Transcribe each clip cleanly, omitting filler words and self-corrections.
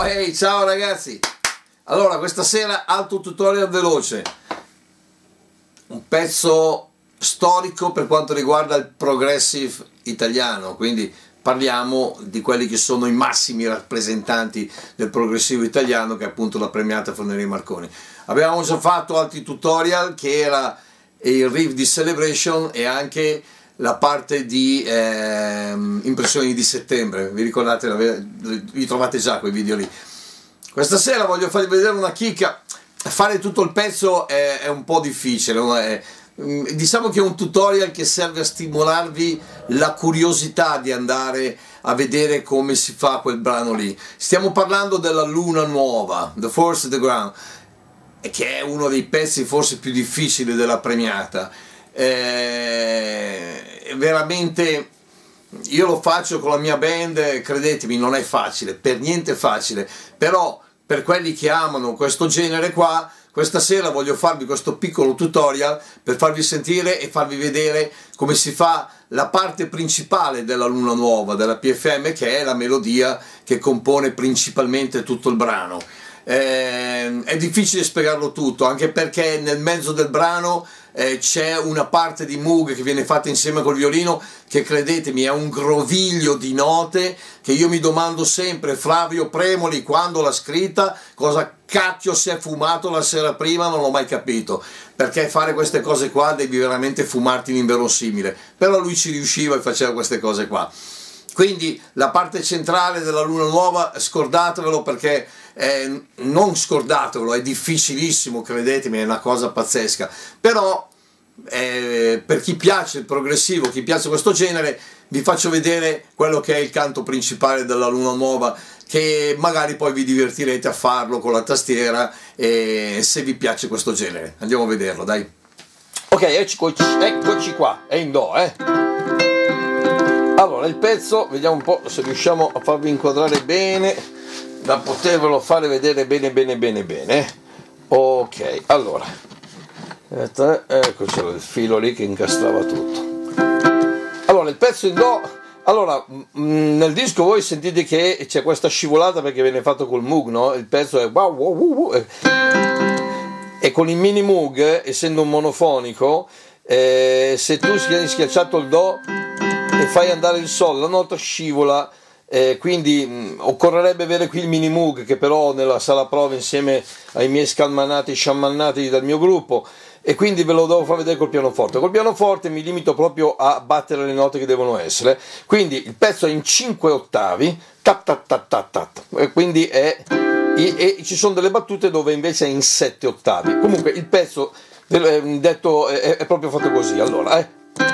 Hey, ciao ragazzi! Allora, questa sera altro tutorial veloce, un pezzo storico per quanto riguarda il progressive italiano, quindi parliamo di quelli che sono i massimi rappresentanti del progressivo italiano, che è appunto la premiata Forneria Marconi. Abbiamo già fatto altri tutorial, che era il riff di Celebration e anche la parte di impressioni di settembre. Vi ricordate? Vi trovate già quei video lì. Questa sera voglio farvi vedere una chicca. Fare tutto il pezzo è un po' difficile, diciamo che è un tutorial che serve a stimolarvi la curiosità di andare a vedere come si fa quel brano lì. Stiamo parlando della Luna Nuova, The Force of the Ground, che è uno dei pezzi forse più difficili della premiata. Veramente io lo faccio con la mia band, credetemi, non è facile, per niente facile, però per quelli che amano questo genere qua, questa sera voglio farvi questo piccolo tutorial per farvi sentire e farvi vedere come si fa la parte principale della Luna Nuova, della PFM, che è la melodia che compone principalmente tutto il brano. È difficile spiegarlo tutto, anche perché nel mezzo del brano c'è una parte di Moog che viene fatta insieme col violino, che credetemi è un groviglio di note che io mi domando sempre, Flavio Premoli quando l'ha scritta cosa cacchio si è fumato la sera prima, non l'ho mai capito, perché fare queste cose qua devi veramente fumarti in inverosimile, però lui ci riusciva e faceva queste cose qua. Quindi la parte centrale della Luna Nuova scordatevelo, perché non scordatevelo, è difficilissimo, credetemi, è una cosa pazzesca, però per chi piace il progressivo, chi piace questo genere, vi faccio vedere quello che è il canto principale della Luna Nuova, che magari poi vi divertirete a farlo con la tastiera, se vi piace questo genere. Andiamo a vederlo, dai. Ok, eccoci qua, è in Do, Allora, il pezzo, vediamo un po' se riusciamo a farvi inquadrare bene, da potervelo fare vedere bene. Ok, allora, ecco, c'era il filo lì che incastrava tutto. Allora, il pezzo in Do, allora, nel disco voi sentite che c'è questa scivolata perché viene fatto col Moog, no? Il pezzo è wow, wow, wow, e con il mini Moog, essendo un monofonico, se tu hai schiacciato il Do e fai andare il Sol, la nota scivola, quindi occorrerebbe avere qui il mini Moog, che però nella sala prova insieme ai miei sciamannati dal mio gruppo, e quindi ve lo devo far vedere col pianoforte. Col pianoforte mi limito proprio a battere le note che devono essere, quindi il pezzo è in 5 ottavi, quindi e ci sono delle battute dove invece è in 7 ottavi. Comunque il pezzo detto è proprio fatto così. Allora,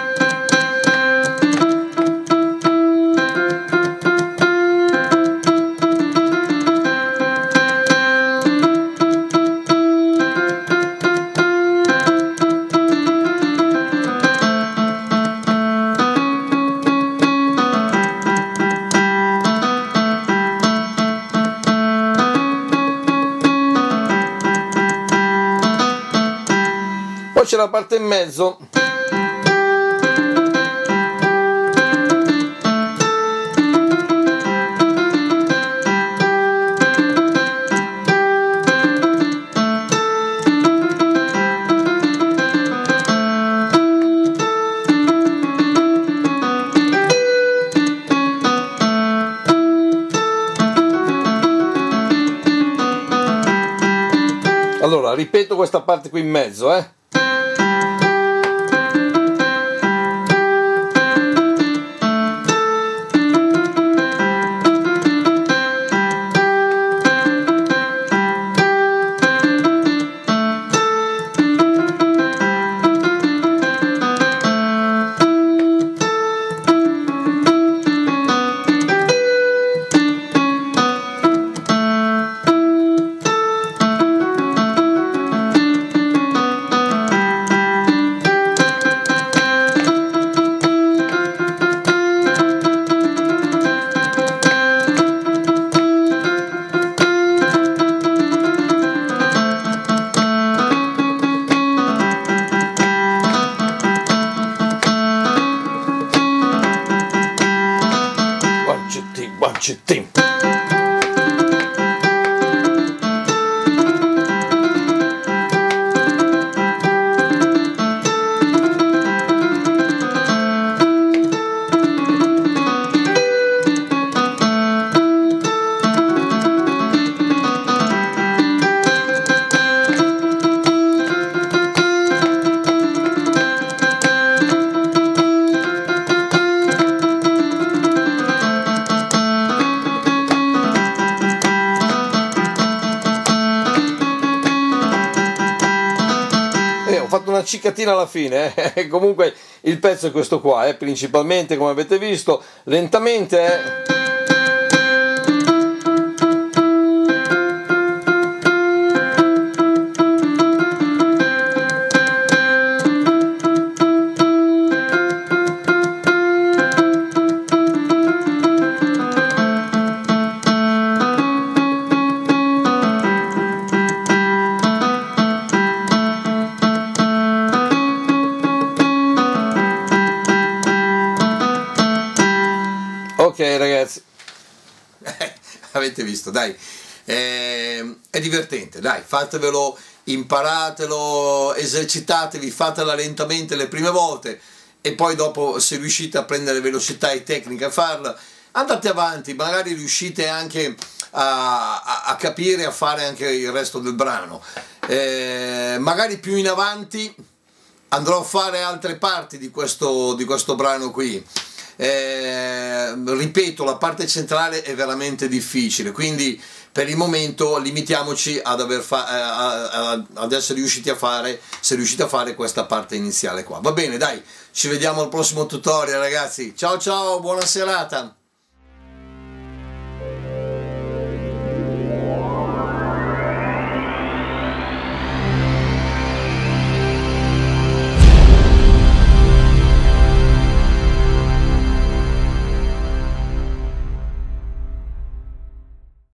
poi c'è la parte in mezzo, allora ripeto questa parte qui in mezzo, One, two, three. fatto una ciccatina alla fine, comunque il pezzo è questo qua, principalmente come avete visto, lentamente. Ok ragazzi, avete visto, dai, è divertente, dai, fatevelo, imparatelo, esercitatevi, fatela lentamente le prime volte e poi dopo, se riuscite a prendere velocità e tecnica a farla, andate avanti, magari riuscite anche a capire, a fare anche il resto del brano, magari più in avanti andrò a fare altre parti di questo brano qui. Ripeto, la parte centrale è veramente difficile, quindi per il momento limitiamoci ad essere riusciti a fare, se riuscite a fare questa parte iniziale qua. Va bene, dai, ci vediamo al prossimo tutorial ragazzi, ciao ciao, buona serata.